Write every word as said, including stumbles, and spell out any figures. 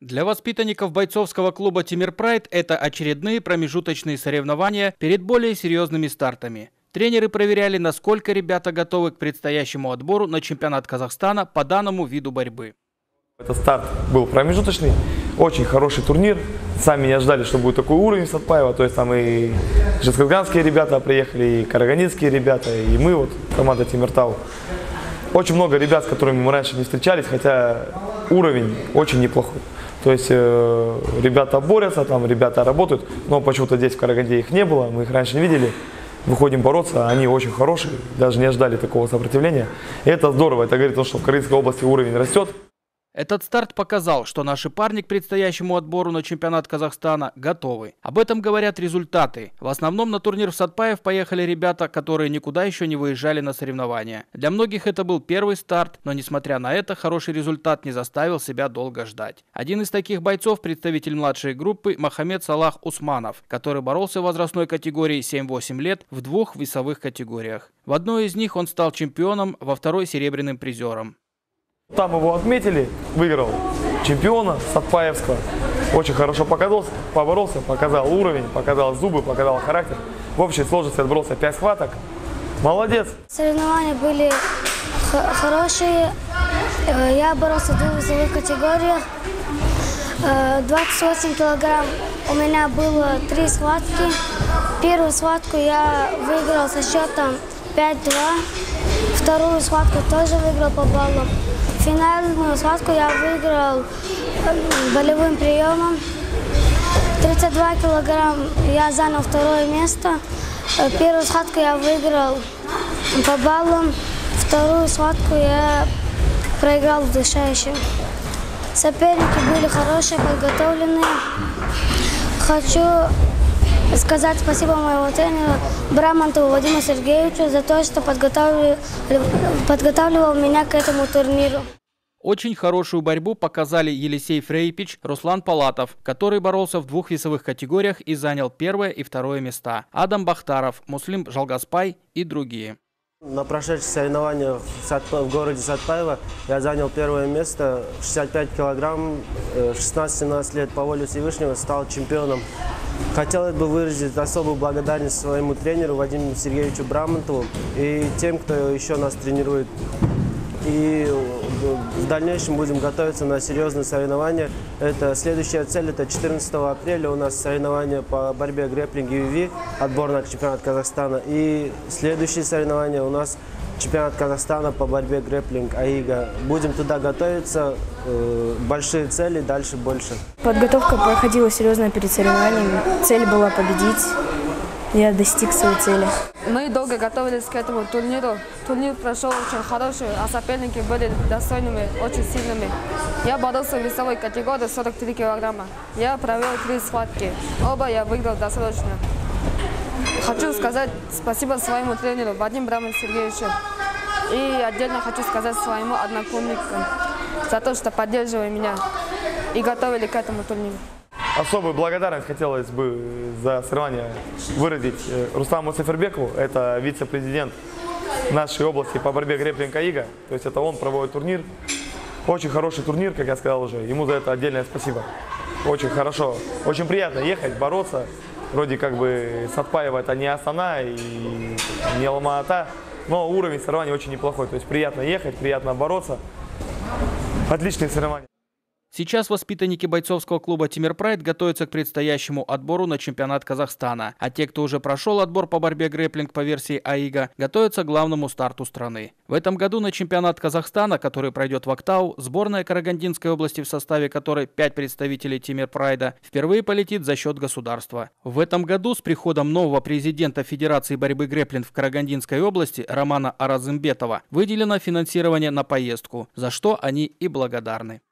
Для воспитанников бойцовского клуба «Тимир Прайд» это очередные промежуточные соревнования перед более серьезными стартами. Тренеры проверяли, насколько ребята готовы к предстоящему отбору на чемпионат Казахстана по данному виду борьбы. Этот старт был промежуточный, очень хороший турнир. Сами не ожидали, что будет такой уровень Сатпаева. То есть там и жезказганские ребята приехали, и карагандинские ребята, и мы, вот команда Тимиртау. Очень много ребят, с которыми мы раньше не встречались, хотя уровень очень неплохой. То есть э, ребята борются, там ребята работают, но почему-то здесь в Караганде их не было, мы их раньше не видели. Выходим бороться, они очень хорошие, даже не ожидали такого сопротивления. И это здорово, это говорит о том, что в Карагандинской области уровень растет. Этот старт показал, что наши парни к предстоящему отбору на чемпионат Казахстана готовы. Об этом говорят результаты. В основном на турнир в Сатпаев поехали ребята, которые никуда еще не выезжали на соревнования. Для многих это был первый старт, но несмотря на это, хороший результат не заставил себя долго ждать. Один из таких бойцов – представитель младшей группы Мохаммед Салах Усманов, который боролся в возрастной категории семь-восемь лет в двух весовых категориях. В одной из них он стал чемпионом, во второй – серебряным призером. Там его отметили, выиграл чемпиона Сатпаевского. Очень хорошо показался, поборолся, показал уровень, показал зубы, показал характер. В общей сложности отбросил пять схваток. Молодец! Соревнования были хорошие. Я боролся в двух весовых категориях. двадцать восемь килограмм у меня было три схватки. Первую схватку я выиграл со счетом пять-два. Вторую схватку тоже выиграл по баллам. Финальную схватку я выиграл болевым приемом. тридцать два килограмма я занял второе место. Первую схватку я выиграл по баллам. Вторую схватку я проиграл в дышащем. Соперники были хорошие, подготовленные. Хочу сказать спасибо моему тренеру Брамантову Вадиму Сергеевичу за то, что подготавливал, подготавливал меня к этому турниру. Очень хорошую борьбу показали Елисей Фрейпич, Руслан Палатов, который боролся в двух весовых категориях и занял первое и второе места, Адам Бахтаров, Муслим Жалгаспай и другие. На прошедших соревнованиях в городе Сатпаева я занял первое место, шестьдесят пять килограмм, в шестнадцать-семнадцать лет по воле Всевышнего стал чемпионом. Хотелось бы выразить особую благодарность своему тренеру Вадиму Сергеевичу Брамантову и тем, кто еще нас тренирует. И в дальнейшем будем готовиться на серьезные соревнования. Это следующая цель, это четырнадцатого апреля у нас соревнования по борьбе грэпплинг ю эф ви, отбор на чемпионат Казахстана. И следующие соревнования у нас чемпионат Казахстана по борьбе грэпплинг АИГА. Будем туда готовиться, большие цели, дальше больше. Подготовка проходила серьезно перед соревнованиями. Цель была победить. Я достиг своей цели. Мы долго готовились к этому турниру. Турнир прошел очень хороший, а соперники были достойными, очень сильными. Я боролся в весовой категории сорок три килограмма. Я провел три схватки. Оба я выиграл досрочно. Хочу сказать спасибо своему тренеру Вадиму Брамантову Сергеевичу. И отдельно хочу сказать своему одноклубнику за то, что поддерживали меня и готовили к этому турниру. Особую благодарность хотелось бы за соревнования выразить Рустаму Сафербекову. Это вице-президент нашей области по борьбе грэпплинг АИГА. То есть это он проводит турнир. Очень хороший турнир, как я сказал уже. Ему за это отдельное спасибо. Очень хорошо, очень приятно ехать, бороться. Вроде как бы Сатпаева это не Астана и не Алма-Ата, но уровень соревнований очень неплохой. То есть приятно ехать, приятно бороться. Отличные соревнования. Сейчас воспитанники бойцовского клуба «Тимир Прайд» готовятся к предстоящему отбору на чемпионат Казахстана, а те, кто уже прошел отбор по борьбе грэпплинг по версии АИГА, готовятся к главному старту страны. В этом году на чемпионат Казахстана, который пройдет в Актау, сборная Карагандинской области, в составе которой пять представителей «Тимир Прайда», впервые полетит за счет государства. В этом году с приходом нового президента Федерации борьбы грэпплинг в Карагандинской области Романа Аразымбетова выделено финансирование на поездку, за что они и благодарны.